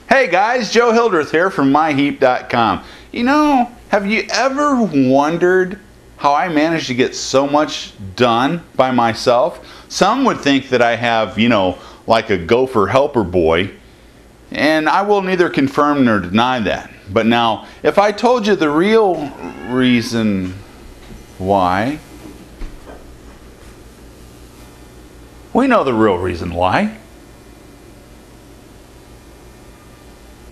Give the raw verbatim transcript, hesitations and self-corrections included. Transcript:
Hey guys, Joe Hildreth here from my heap dot com. You know, have you ever wondered how I managed to get so much done by myself? Some would think that I have, you know, like a gopher helper boy, and I will neither confirm nor deny that. But now, if I told you the real reason why, we know the real reason why.